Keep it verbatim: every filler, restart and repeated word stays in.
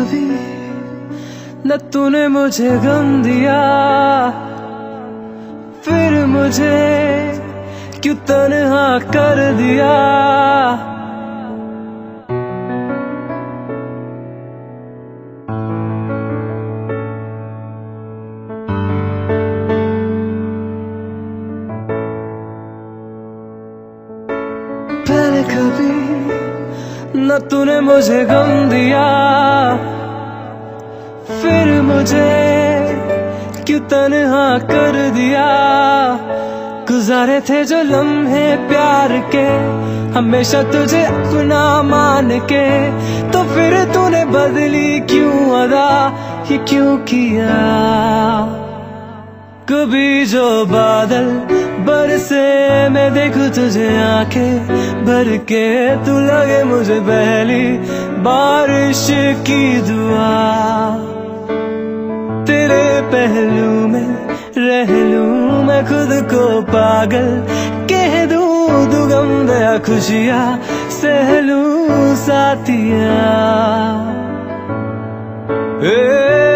कभी न तूने मुझे गम दिया, फिर मुझे क्यों तन्हा कर दिया। पहले कभी न तूने मुझे गम दिया, फिर मुझे क्यों तन्हा कर दिया। गुजारे थे जो लम्हे प्यार के, हमेशा तुझे अपना मान के, तो फिर तूने बदली क्यों अदा, ये क्यों किया। कभी जो बादल बरसे मैं देखूं तुझे आंखें भर के, तू लगे मुझे पहली बारिश की दुआ। तेरे पहलू में रह लूं मैं खुद को पागल, कह दूं तू गम दया खुशियां सह लूं साथिया।